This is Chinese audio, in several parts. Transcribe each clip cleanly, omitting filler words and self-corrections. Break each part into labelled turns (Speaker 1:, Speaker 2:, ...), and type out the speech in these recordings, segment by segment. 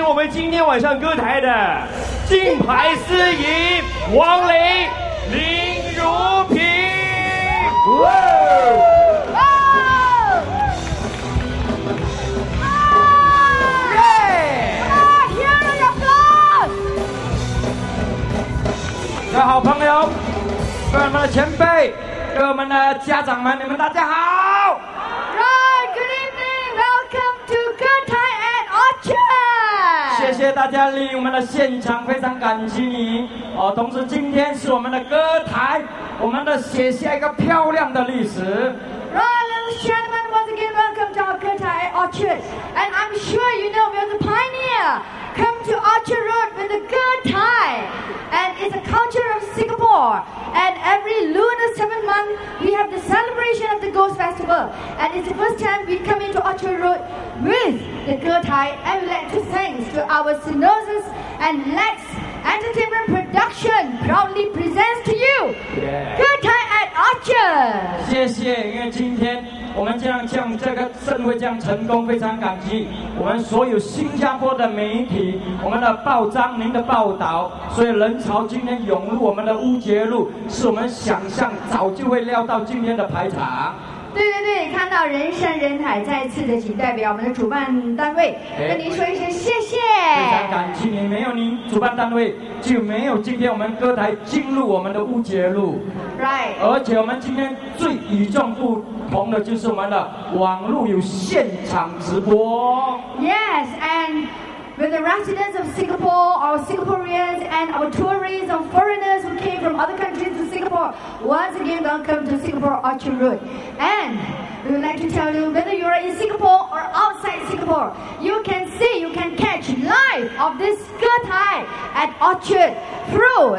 Speaker 1: 我们今天晚上歌台的金牌司仪王雷、林如萍。各位好朋友，各位我们的前辈，各位我们的家长们，你们大家好。
Speaker 2: Right, good evening. Welcome to 歌台 at Orchard.
Speaker 1: 谢谢大家莅临我们的现场，非常感激你哦。同时，今天是我们的歌台，我们的写下一个漂亮的历史。
Speaker 2: Right, ladies and gentlemen, once again, welcome to our 歌台 at Orchard. And I'm sure you know we are the pioneer. Come to Orchard Road with the 歌台. And it's a culture of Singapore. And every lunar 7th month, we have the celebration of the Ghost Festival. And it's the first time we come into Orchard Road with the 歌台. And we'd like to thanks to our Synosis and Lex Entertainment Production proudly presents to you 歌台 at Orchard.
Speaker 1: 谢谢，因为今天我们这个盛会这样成功，非常感激我们所有新加坡的媒体，我们的报章，您的报道，所以人潮今天涌入我们的乌节路，是我们想象早就会料到今天的排场。
Speaker 2: 对，看到人山人海，再一次的请代表我们的主办单位跟您说一声谢谢。
Speaker 1: 非常感激您，没有您主办单位就没有今天我们歌台进入我们的乌节路。
Speaker 2: Right。
Speaker 1: 而且我们今天最与众不同的就是我们的网络有现场直播。
Speaker 2: Yes, and with the residents of Singapore, our Singaporeans and our tourists and foreigners who came from other countries to Singapore, once again welcome to Singapore Orchard Road. And we would like to tell you, whether you are in Singapore or outside Singapore, you can catch live of this 歌台 at Orchard through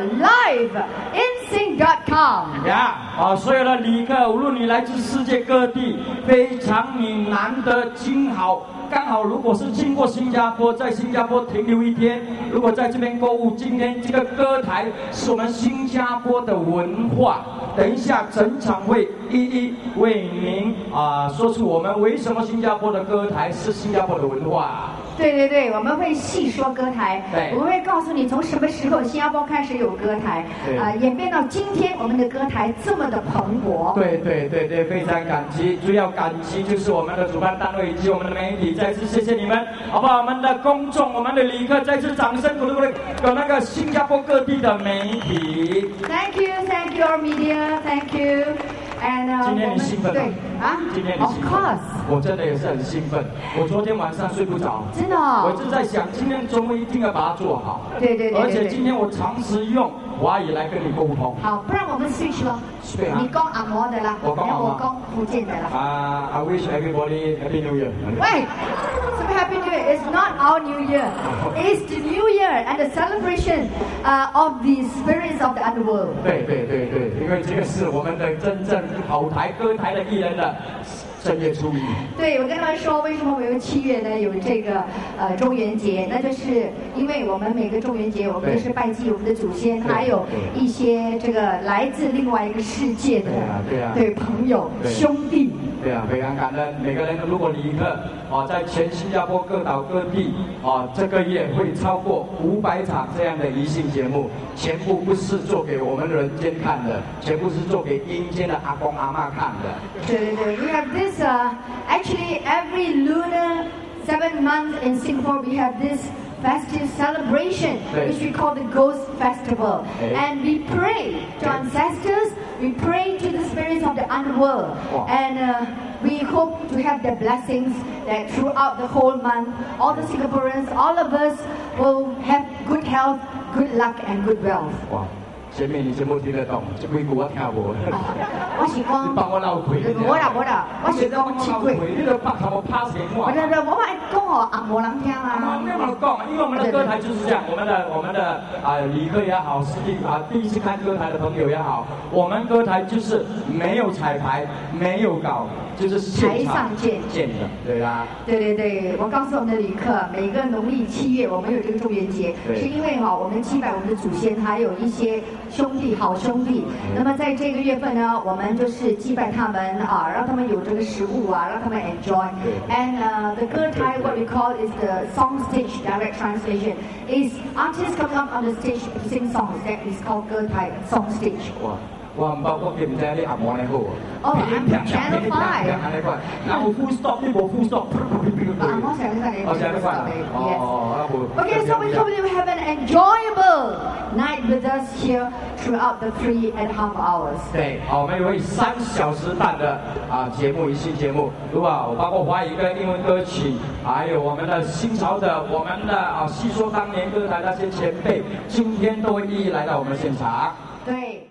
Speaker 2: liveinsing.com.
Speaker 1: 所有的旅客，无论你来自世界各地，非常你难得今好。刚好，如果是经过新加坡，在新加坡停留一天，如果在这边购物，今天这个歌台是我们新加坡的文化。等一下，整场会一一为您说出我们为什么新加坡的歌台是新加坡的文化。
Speaker 2: 对，我们会细说歌台，我们会告诉你从什么时候新加坡开始有歌台，演变到今天我们的歌台这么的蓬勃。对，
Speaker 1: 非常感激，主要感激就是我们的主办单位以及我们的媒体，再次谢谢你们，好不好？我们的公众，我们的旅客，再次掌声鼓励有那个新加坡各地的媒体。
Speaker 2: Thank you, our media, thank you. And
Speaker 1: 今天你兴奋吗？今天你兴奋
Speaker 2: Of course.
Speaker 1: 我真的也是很兴奋。我昨天晚上睡不着，
Speaker 2: 真的哦。
Speaker 1: 我就在想，今天周末一定要把它做好。
Speaker 2: 对。
Speaker 1: 而且今天我尝试用华语来跟你沟通。
Speaker 2: 好，不然我们 switch 咯。你讲按摩的啦，
Speaker 1: 我讲
Speaker 2: 福建的啦。
Speaker 1: I wish everybody Happy New Year.
Speaker 2: 喂，什么 Happy New Year? It's not our New Year. It's the New Year and the celebration of the spirits of the underworld.
Speaker 1: 对，因为这个是我们的真正好台歌台的艺人的正月初一。对，
Speaker 2: 我跟他们说，为什么我们7月呢有这个中元节？那就是因为我们每个中元节，我们都是拜祭我们的祖先，还有一些这个来自另外一个世界的对朋友兄弟。
Speaker 1: 对啊，非常感恩每个人。如果旅客在全新加坡各岛各地这个月会超过500场这样的宜兴节目，全部不是做给我们人间看的，全部是做给阴间的阿公阿嬷看的。
Speaker 2: 对，we have this actually every lunar 7th month in Singapore we have this festive celebration which we call the Ghost Festival, and we pray to ancestors, we pray to the spirits of the underworld, and we hope to have their blessings that throughout the whole month all the Singaporeans, all of us will have good health, good luck and good wealth.
Speaker 1: 前面你全部听得懂，这几句我听无。
Speaker 2: 我是讲，
Speaker 1: 你帮我闹鬼。
Speaker 2: 无啦，我是讲七句。
Speaker 1: 你都拍头拍成我。
Speaker 2: 我讲红无人听啦。
Speaker 1: 没有人讲，因为我们的歌台就是这样，我们的旅客也好，第一次看歌台的朋友也好，我们歌台就是没有彩排，没有稿，就是
Speaker 2: 台上见
Speaker 1: 的，对啦。
Speaker 2: 对，我告诉我们的旅客，每个农历7月我们有这个中元节，是因为我们祭拜我们的祖先，还有一些好兄弟。那么在这个月份呢，我们就是祭拜他们让他们有这个食物让他们 enjoy. And the 歌台 what what we call is the song stage direct translation. Is artists coming up on the stage to sing songs. That is called 歌台 song stage.
Speaker 1: 我唔包括記唔知你按摩呢好。
Speaker 2: Oh, I'm from Channel 5.
Speaker 1: 那我 full stop 呢冇 full stop。
Speaker 2: 按摩成日都係你。
Speaker 1: 我成日都快。哦，
Speaker 2: Okay, so we hope you have an enjoyable night with us here throughout the 3.5 hours.
Speaker 1: 对，我们有3小时半的节目，一期节目，如果包括华语歌、英文歌曲，还有我们的新潮的、我们的细说当年歌台那些前辈，今天都会一一来到我们的现场。
Speaker 2: 对。